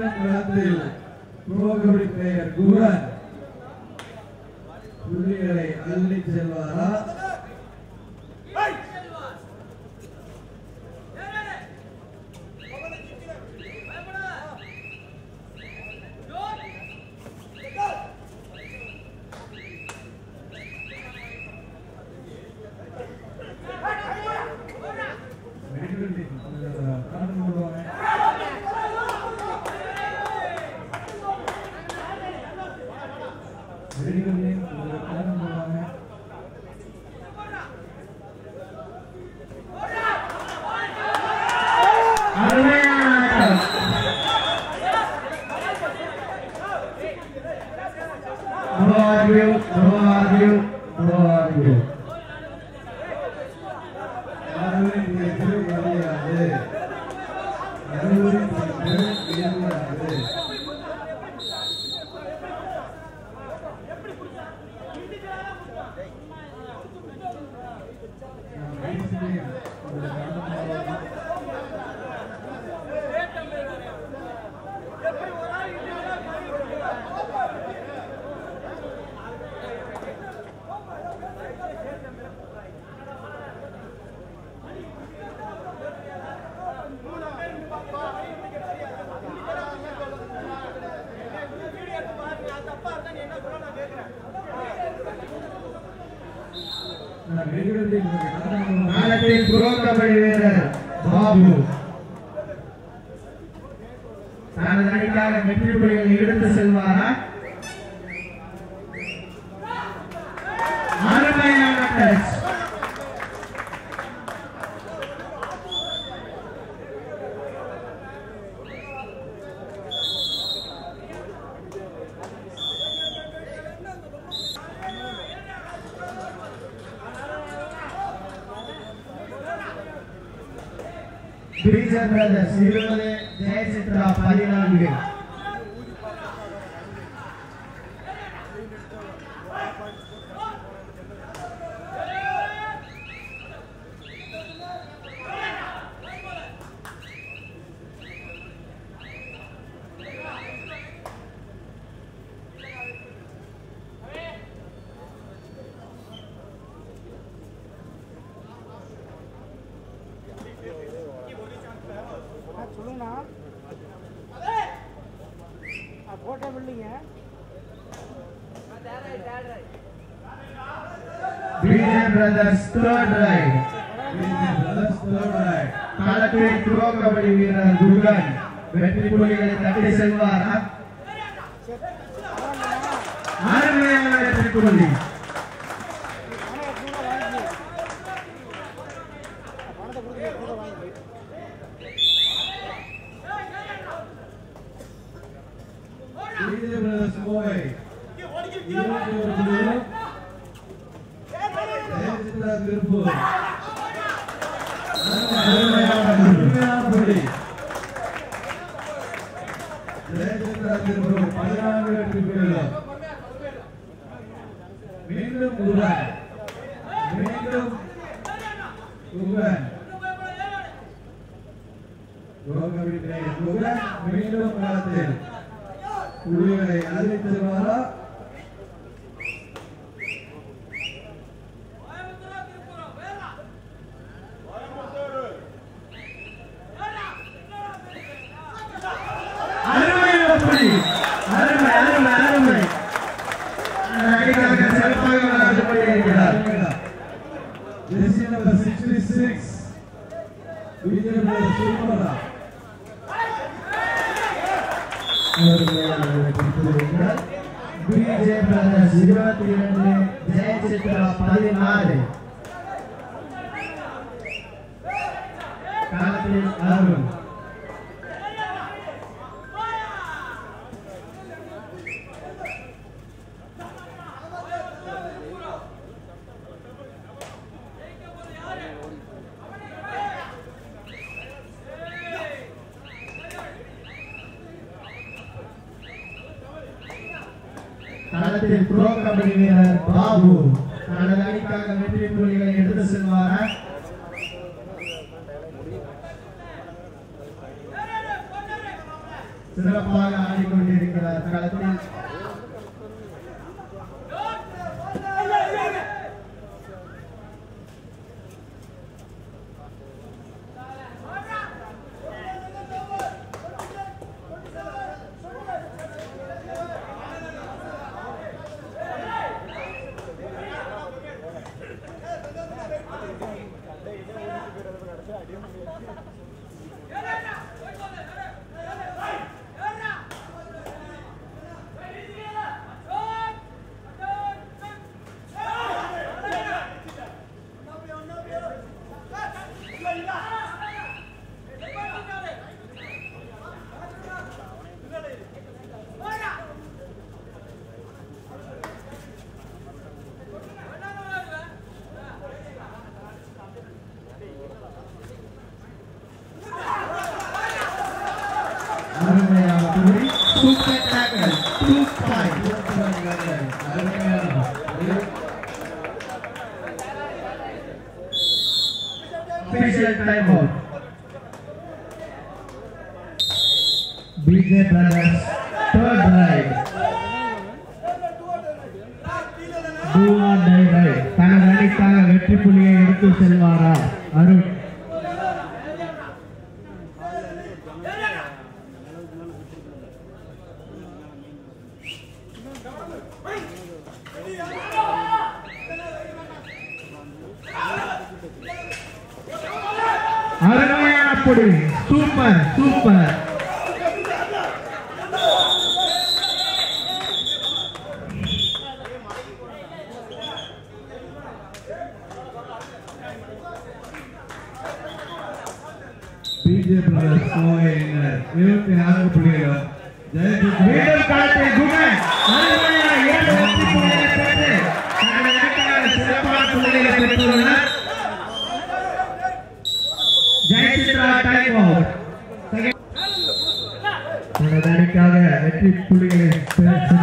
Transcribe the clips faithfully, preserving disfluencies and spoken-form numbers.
மீண்டும் களத்தில் pro kabaddi player Guhan புள்ளிகளை அள்ளி செல்வாரா? களத்தில் ப்ரோ கபடி வீரர் பாபு தனது அணிக்காக வெற்றி புள்ளிகளை எடுத்து செல்வாரா? அருமையான டச். Bridger Brothers இருபது, ஜெயசித்ரா பதினான்கு. Bridger Brothers third right. Bridger Brothers third right. களத்தில் ப்ரோ கபடி வீரர் குகன் வெற்றி புள்ளிகளை தட்டி செல்வாரா? அருமையான வெற்றி புள்ளி. Bridger Brothers boy இருபத்தி ஒரு புள்ளிகளும் ஜெயசித்ரா திருப்பூர் அருமையான புள்ளி. ஜெயசித்ரா திருப்பூர் பதினான்கு வெற்றி புள்ளிகளும். மீண்டும் குகன் மீண்டும் குகன் ப்ரோ கபடி பிளேயர் குகன் மீண்டும் களத்தில் புள்ளிகளை அள்ளி செல்வாரா? Jersey number sixty-six, Bridger Brothers Silvara. Bridger Brothers இருபத்தி இரண்டு, ஜெயசித்ரா பதினாறு. களத்தில் அருண். களத்தில் ப்ரோ கபடி வீரர் பாபு தனது அணிக்காக வெற்றி புள்ளிகளை எடுத்து செல்வாரா? சிறப்பாக ஆடிக்கொண்டிருக்கிறார். களத்தில் super tackle, two points. Official timeout. B J Brothers third ride. Do or die ride. தனது அணிக்காக வெற்றி புள்ளியை எடுத்து செல்வாரா அருண்? அருமையான புடி, சூப்பர் சூப்பர். பிஜே பிரதர்ஸ் இருபத்தி நான்கு புள்ளிகள். மீண்டும் களத்தில் குணன் அருமையான இரண்டு வெற்றி புள்ளிகளை பெற்று தனது அணிக்காக சிறப்பான புள்ளிகளை பெற்றுள்ளனர். Jayachitra time out. தனது அணிக்காக வெற்றி புள்ளிகளை பெற்று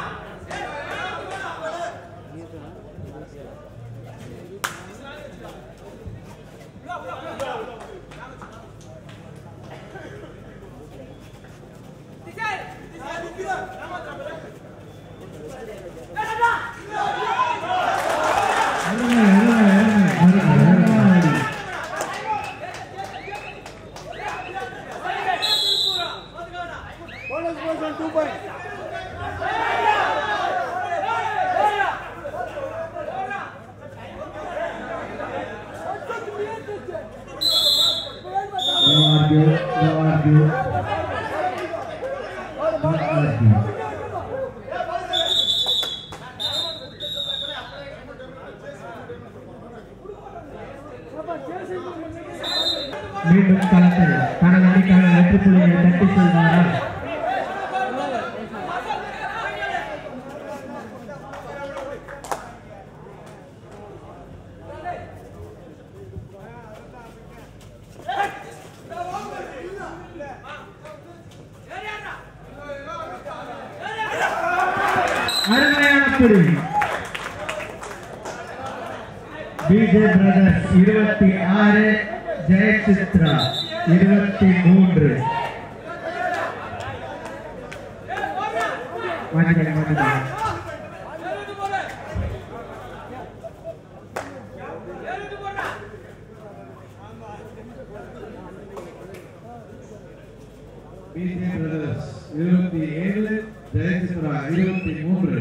மீண்டும் களத்தில் தனது அணிக்காக வெற்றி புள்ளிகளை தட்டி செல்வாரா? அருமையான புடி. பிஜே பிரதர்ஸ் இருபத்தி ஆறு, ஜெயசித்ரா இருபத்தி மூன்று. பிஜே பிரதர்ஸ் இருபத்தி ஏழு, ஜெயசித்ரா இருபத்தி மூன்று.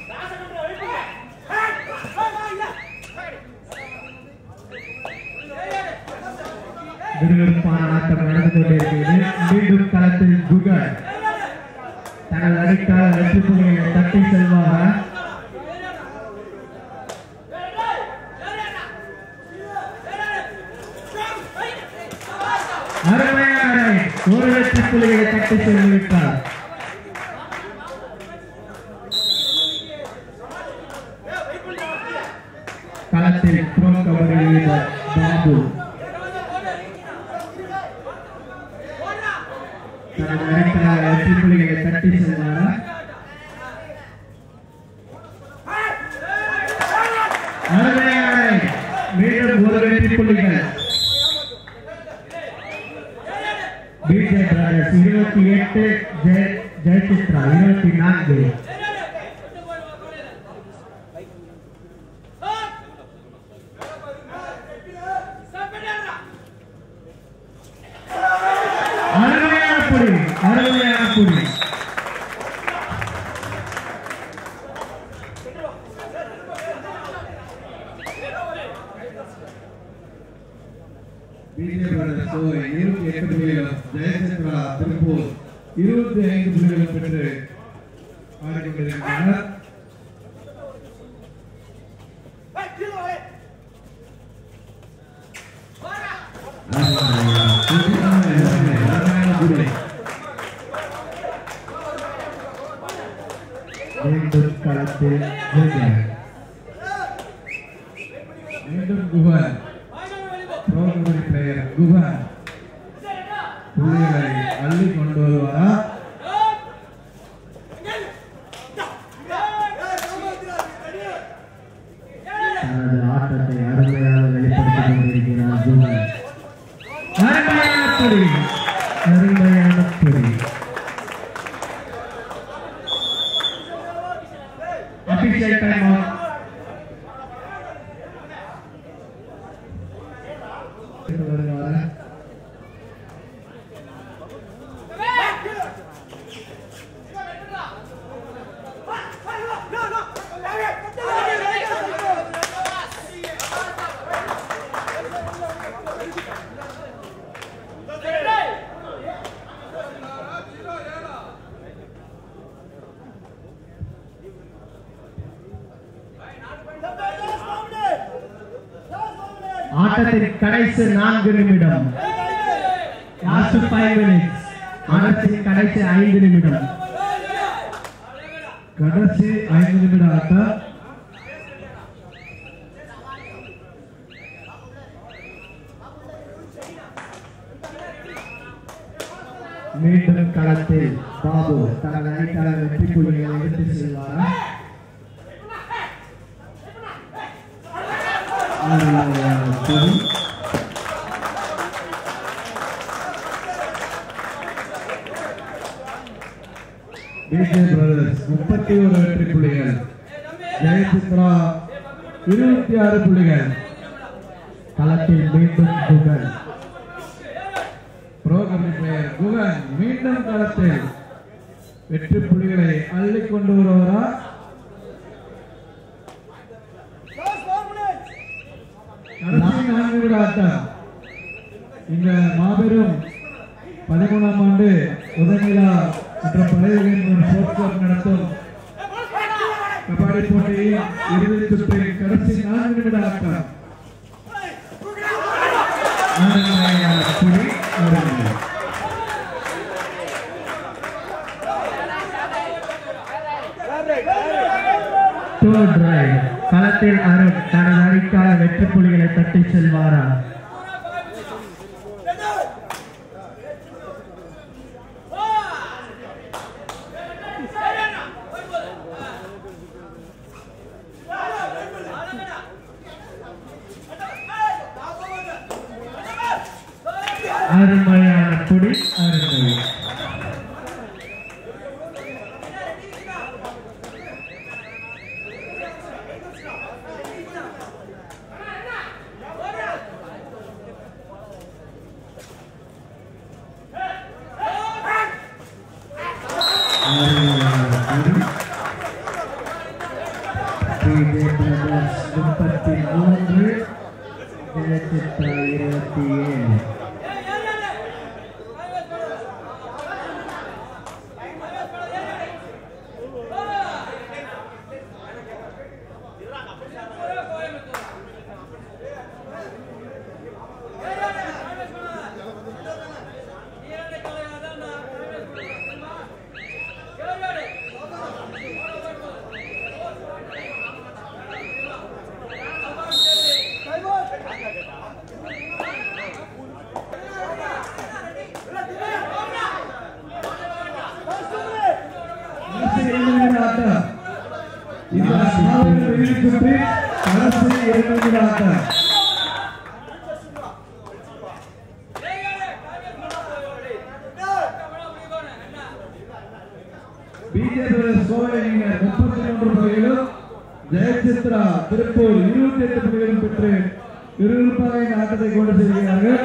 விறுவிறுப்பான ஆட்டம் நடந்து கொண்டிருக்கிறது. மீண்டும் களத்தில் குகன் தனது அணிக்காக வெற்றி புள்ளிகளை தட்டி செல்வாரா? அருமையான ஒரு வெற்றி புள்ளிகளை தட்டி செல்விட்டார். களத்தில் ப்ரோ கபடி வீரர் பாபு தனது அணிக்காக வெற்றி புள்ளிகளை தட்டி செல்வாரா? அருமையான மீண்டும் ஒரு வெற்றி புள்ளிகள். பிஜே பிரதர்ஸ் இருபத்தி எட்டு, ஜெயசித்ரா இருபத்தி நான்கு. அருமையான புடி, அருமையான புடி. பிஜே பிரதர்ஸ் இருபத்தி எட்டு புள்ளிகளும் ஜெயசித்ரா திருப்பூர் இருபத்தி ஐந்து புள்ளிகளும் பெற்று ஆடிக்கொண்டிருக்கின்றனர். மீண்டும் களத்தில் குகன். மீண்டும் குகன் புரோகிராம் பிளேயர் குகன் புள்ளிகளை அள்ளி கொண்டு வருவாரா? தனது ஆட்டத்தை அருமையாக வெளிப்படுத்திக் கொண்டிருக்கிறார் குகன். அருமையான புடி, அருமையான புடி. Abhishek time out. ஆட்டத்தின் கடைசி நான்கு நிமிடம். Last five minutes. ஆட்டத்தின் கடைசி ஐந்து நிமிடம். கடைசி ஐந்து நிமிட ஆட்டம். மீண்டும் களத்தில் பாபு தனது அணிக்கான வெற்றி புள்ளிகளை எடுத்து செல்வாரா? பிஜே பிரதர்ஸ் முப்பத்தி ஒரு வெற்றி புள்ளிகள், ஜெயசித்ரா இருபத்தி ஆறு புள்ளிகள். களத்தில் மீண்டும் குகன். ப்ரோ கபடி பிளேயர் குகன் மீண்டும் களத்தில் வெற்றி புள்ளிகளை அள்ளி கொண்டு வருவாரா? கடைசி நான்கு நிமிட ஆட்டம். இந்த மாபெரும் பதிமூணாம் ஆண்டு உதயநிலா மற்றும் பழைய ஸ்போர்ட்ஸ் நடத்தும் கபாடி போட்டியின் இறுதி சுற்றில் கடைசி நான்கு நிமிட ஆட்டம். களத்தில் அருண் தனது அணிக்கான வெற்றி புள்ளிகளை தட்டி செல்வாரா? அருமையான புடி, அருமை. முப்பத்தி மூன்று, ஜெயசித்ரா இருபத்தி ஏழு. கோவை அணியினர் முப்பத்தி மூன்று புள்ளிகளும் ஜெயசித்ரா திருப்பூர் இருபத்தி எட்டு புள்ளிகளும் பெற்று விறுவிறுப்பாக இந்த ஆட்டத்தை கொண்டு செல்கிறார்கள்.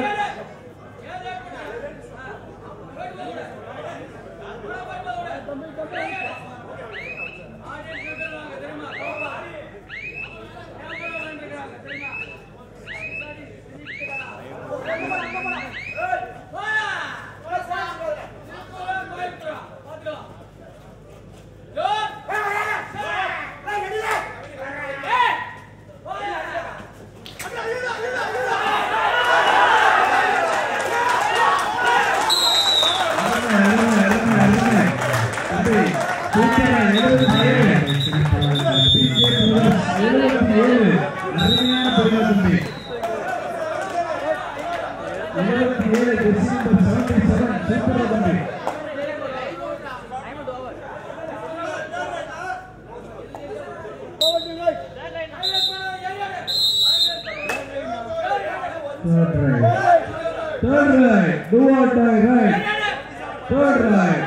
Third right, third right, do or die right, third right.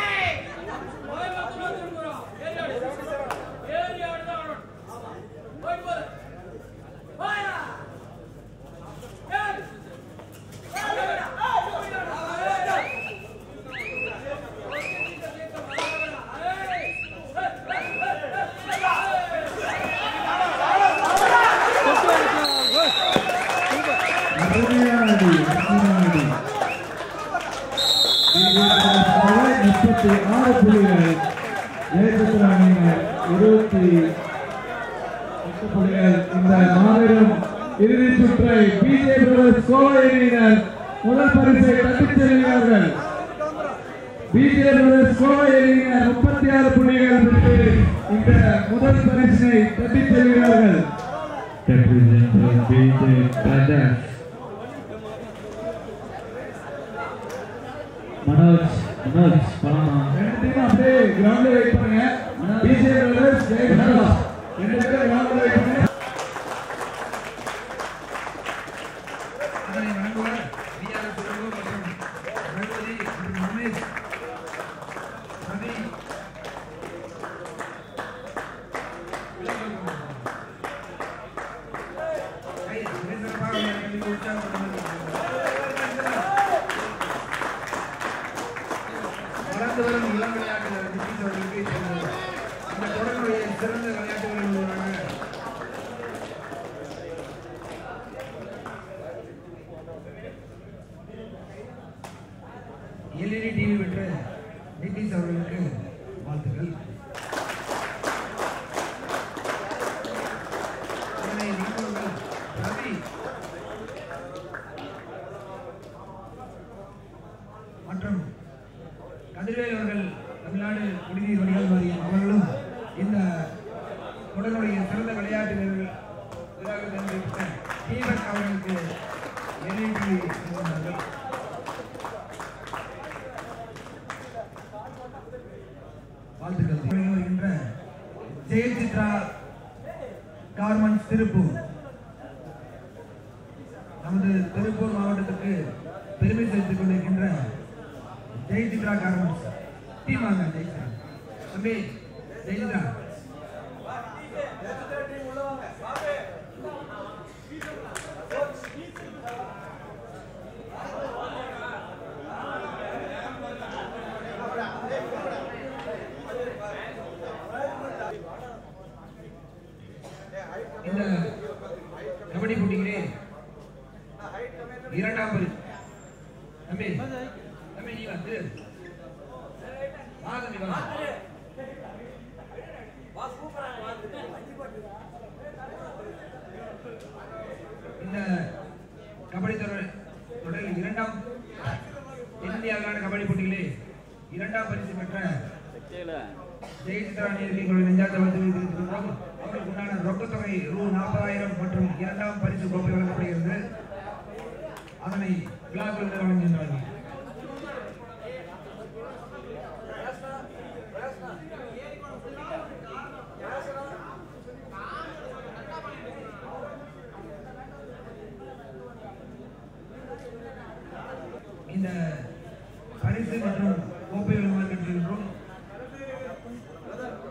முப்பத்தி ஆறு புள்ளிகள் ஜெயசித்ரா அணியினர் இருபத்தி எட்டு புள்ளிகள். இந்த மாபெரும் இறுதி சுற்றை பிஜே பிரதர்ஸ் கோவை அணியினர் முதல் பரிசை தட்டிச் செல்கிறார்கள். பிஜே பிரதர்ஸ் கோவை அணியினர் முப்பத்தி ஆறு புள்ளிகள் பெற்று இந்த முதல் பரிசினை தட்டிச் செல்கிறார்கள். மனோஜ் மனோஜ் பாமா ரெண்டு டீம் அப்படியே கிரவுண்ட்ல வெயிட் பண்ணுங்க. பிஜே பிரதர்ஸ் ஜெயசித்ரா ரெண்டு பேரும் கிரவுண்ட்ல வெயிட் பண்ணுங்க. அதனை வழங்குவார் பிஆர் பிரபு மற்றும் ரகுதி மற்றும் ரமேஷ் ரவி ஐ சிறப்பாக கண்டிப்பாக உற்சாகப்படுத்துகிறார். வளர்ந்து வரும் இளம் விளையாட்டுகள் அவர்களுக்கு இந்த தொடர்புடைய சிறந்த விளையாட்டுகளில் உள்ளன. எல்இடி டிவி பெற்ற நிதிஷ் அவர்களுக்கு வாழ்த்துக்கள். ரவி மற்றும் கதிர்வேல் அவர்கள் தமிழ்நாடு குடிநீர் வடிகால் வாரியம் அவர்களும் இந்த உடனுடைய சிறந்த விளையாட்டு வீரர்கள் தீபக் அவர்களுக்கு எல்இடி வாழ்த்துக்கள். வருகின்ற ஜெயசித்ரா கார்மெண்ட்ஸ் திருப்பூர் நமது திருப்பூர் மாவட்டத்துக்கு பெருமை சேர்த்துக் கொண்டிருக்கின்ற ஜெயசித்ரா கார்மெண்ட்ஸ் டீம் வாங்க. ஜெயசித்ரா தம்பி ஜெயசித்ரா இந்த கபடி போட்டியிலே இரண்டாம் பரிசு தம்பி தம்பி நீ வந்து வா தம்பி வா இந்த கபடி தொடரில் இரண்டாம் இந்திய அளவிலான கபடி போட்டிகளே இரண்டாம் பரிசு பெற்ற ஜெயசித்ரா அணியர்களுடைய நெஞ்சார்ந்த வாழ்த்துக்களை தெரிவித்துள்ளோம். அவர்களுக்கு உண்டான ரொக்கத்தொகை ரூ நாற்பதாயிரம் மற்றும் இரண்டாம் பரிசு கோப்பை வழங்கப்படுகிறது. அதனை விழாக்கள் வழங்குகின்றனர். இந்த பரிசு மற்றும் கோப்பைகள் வழங்குகின்றோம்.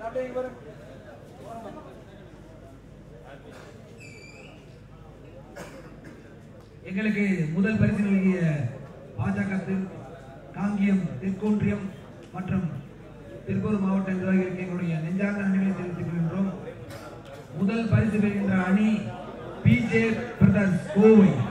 எங்களுக்கு முதல் பரிசு வழங்கிய பாஜக காங்கியம் தெற்கொன்றியம் மற்றும் திருப்பூர் மாவட்ட நிர்வாகிகளுக்கு எங்களுடைய நெஞ்சார்ந்த நன்றிகளை தெரிவித்துக் கொள்கின்றோம். முதல் பரிசு பெறுகின்ற அணி பிஜே பிரதர்ஸ் கோவை.